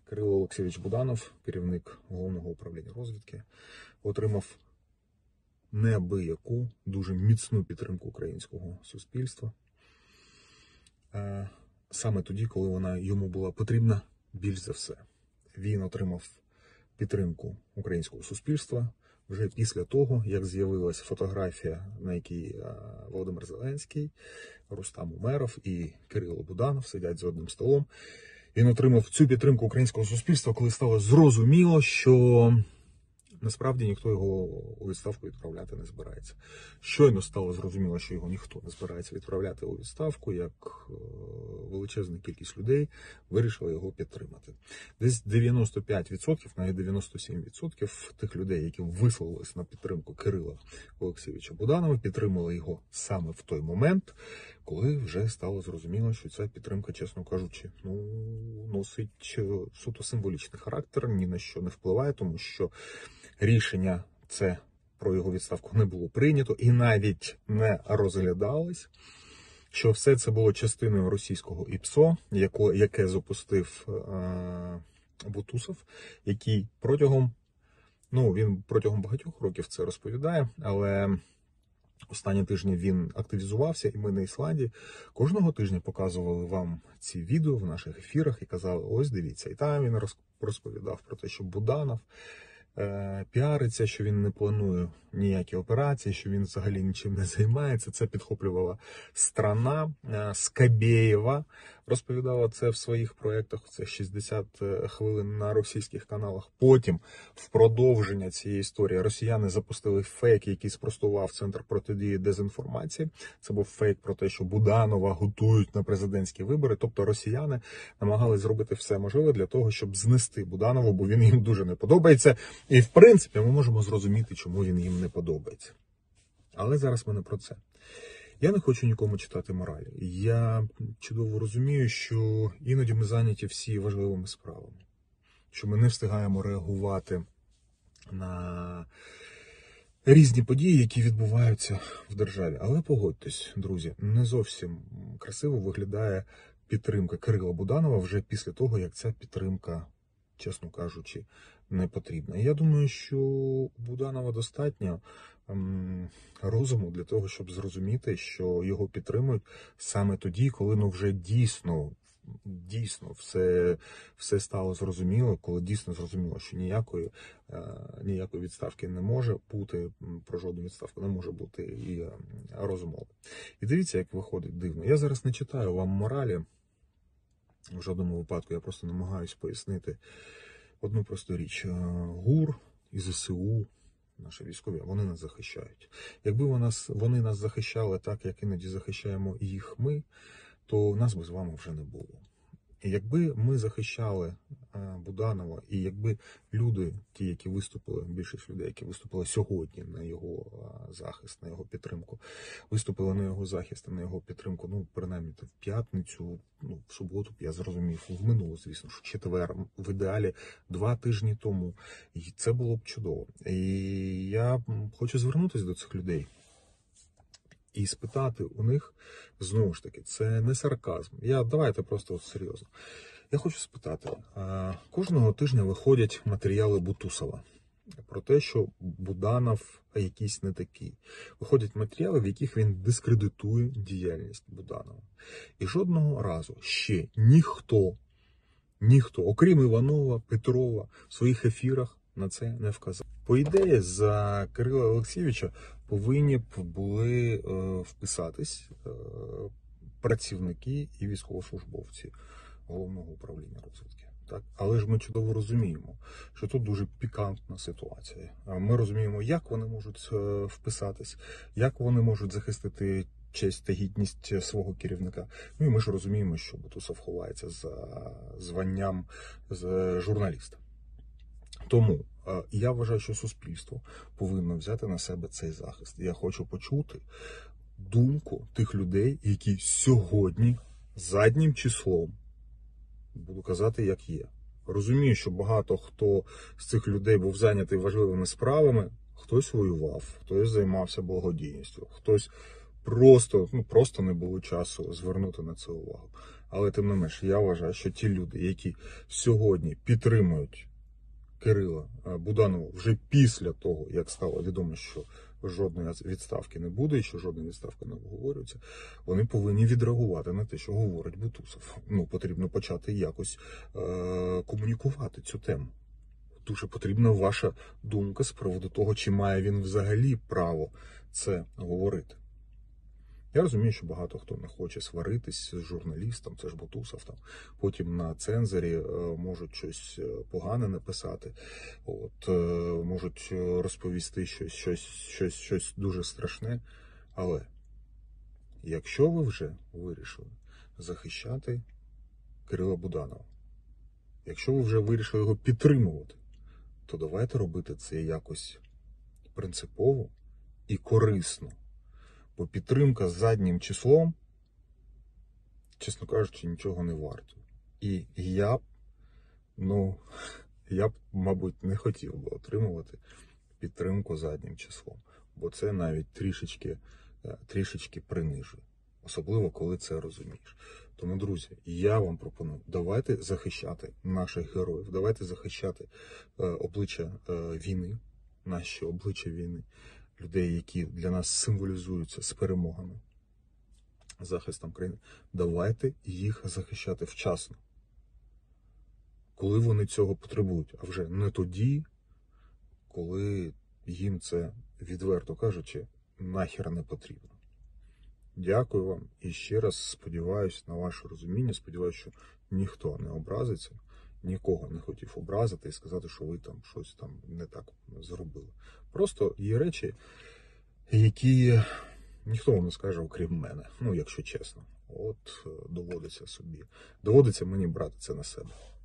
Кирило Олексійович Буданов, керівник Головного управління розвідки, отримав неабияку, дуже міцну підтримку українського суспільства. Саме тоді, коли вона йому була потрібна більш за все. Він отримав підтримку українського суспільства вже після того, як з'явилася фотографія, на якій Володимир Зеленський, Рустам Умеров і Кирило Буданов сидять за одним столом. Він отримав цю підтримку українського суспільства, коли стало зрозуміло, що насправді ніхто його у відставку відправляти не збирається. Щойно стало зрозуміло, що його ніхто не збирається відправляти у відставку, як величезна кількість людей вирішила його підтримати. Десь 95%, навіть 97% тих людей, які висловились на підтримку Кирила Олексійовича Буданова, підтримали його саме в той момент, коли вже стало зрозуміло, що ця підтримка, чесно кажучи, носить суто символічний характер, ні на що не впливає, тому що рішення це про його відставку не було прийнято і навіть не розглядалось, що все це було частиною російського ІПСО, яке запустив Бутусов, який протягом багатьох років це розповідає, але останні тижні він активізувався, і ми на Ісландії кожного тижня показували вам ці відео в наших ефірах і казали, ось дивіться, і там він розповідав про те, що Буданов піариться, що він не планує ніякі операції, що він взагалі нічим не займається. Це підхоплювала Страна, Скабєєва розповідала це в своїх проєктах, це 60 хвилин на російських каналах. Потім, в продовження цієї історії, росіяни запустили фейк, який спростував Центр протидії дезінформації. Це був фейк про те, що Буданова готують на президентські вибори. Тобто росіяни намагались зробити все можливе для того, щоб знести Буданова, бо він їм дуже не подобається. І, в принципі, ми можемо зрозуміти, чому він їм не подобається. Але зараз ми не про це. Я не хочу нікому читати моралі. Я чудово розумію, що іноді ми зайняті всі важливими справами. Що ми не встигаємо реагувати на різні події, які відбуваються в державі. Але погодьтесь, друзі, не зовсім красиво виглядає підтримка Кирила Буданова вже після того, як ця підтримка, чесно кажучи, не потрібна. І я думаю, що у Буданова достатньо розуму для того, щоб зрозуміти, що його підтримують саме тоді, коли вже дійсно все стало зрозуміло, коли дійсно зрозуміло, що ніякої відставки не може бути, про жодну відставку не може бути і розмови. І дивіться, як виходить дивно. Я зараз не читаю вам моралі, в жодному випадку, я просто намагаюся пояснити одну просту річ. ГУР і ЗСУ, наші військові, вони нас захищають. Якби вони нас захищали так, як іноді захищаємо їх ми, то нас би з вами вже не було. І якби ми захищали Буданова, і якби люди, ті, які виступили, більшість людей, які виступили сьогодні на його захист, на його підтримку, виступили на його захист, на його підтримку, принаймні в п'ятницю, в суботу, я зрозумів, в минулу, звісно, що четвер, в ідеалі 2 тижні тому. І це було б чудово. І я хочу звернутися до цих людей і спитати у них, знову ж таки, це не сарказм. Давайте просто серйозно. Я хочу спитати, кожного тижня виходять матеріали Бутусова про те, що Буданов якийсь не такий. Виходять матеріали, в яких він дискредитує діяльність Буданова. І жодного разу ще ніхто, окрім Іванова, Петрова, в своїх ефірах на це не вказав. По ідеї, за Кирила Олексійовича повинні б були вписатись працівники і військовослужбовці Головного управління розвідки. Так? Але ж ми чудово розуміємо, що тут дуже пікантна ситуація. Ми розуміємо, як вони можуть вписатись, як вони можуть захистити честь та гідність свого керівника. І ми ж розуміємо, що Бутусов ховається за званням журналіста. Тому я вважаю, що суспільство повинно взяти на себе цей захист. Я хочу почути думку тих людей, які сьогодні заднім числом, буду казати, як є. Розумію, що багато хто з цих людей був зайнятий важливими справами, хтось воював, хтось займався благодійністю, хтось просто не було часу звернути на це увагу. Але тим не менш, я вважаю, що ті люди, які сьогодні підтримують Кирила Буданова вже після того, як стало відомо, що жодної відставки не буде і що жодна відставка не обговорюється, вони повинні відреагувати на те, що говорить Бутусов. Потрібно почати якось комунікувати цю тему. Дуже потрібна ваша думка з приводу того, чи має він взагалі право це говорити. Я розумію, що багато хто не хоче сваритись з журналістом, це ж Бутусов, потім на цензорі можуть щось погане написати, можуть розповісти щось дуже страшне. Але якщо ви вже вирішили захищати Кирила Буданова, якщо ви вже вирішили його підтримувати, то давайте робити це якось принципово і корисно. Бо підтримка з заднім числом, чесно кажучи, нічого не варто. І я б, мабуть, не хотів би отримувати підтримку заднім числом. Бо це навіть трішечки принижує. Особливо, коли це розумієш. Тому, друзі, я вам пропоную, давайте захищати наших героїв, давайте захищати обличчя війни, наші обличчя війни, людей, які для нас символізуються з перемогами, захистом країни. Давайте їх захищати вчасно, коли вони цього потребують, а вже не тоді, коли їм це, відверто кажучи, нахер не потрібно. Дякую вам і ще раз сподіваюся на ваше розуміння, сподіваюся, що ніхто не образиться, нікого не хотів образити і сказати, що ви там щось там не так зробили. Просто є речі, які ніхто вам не скаже, окрім мене, якщо чесно. Доводиться мені брати це на себе.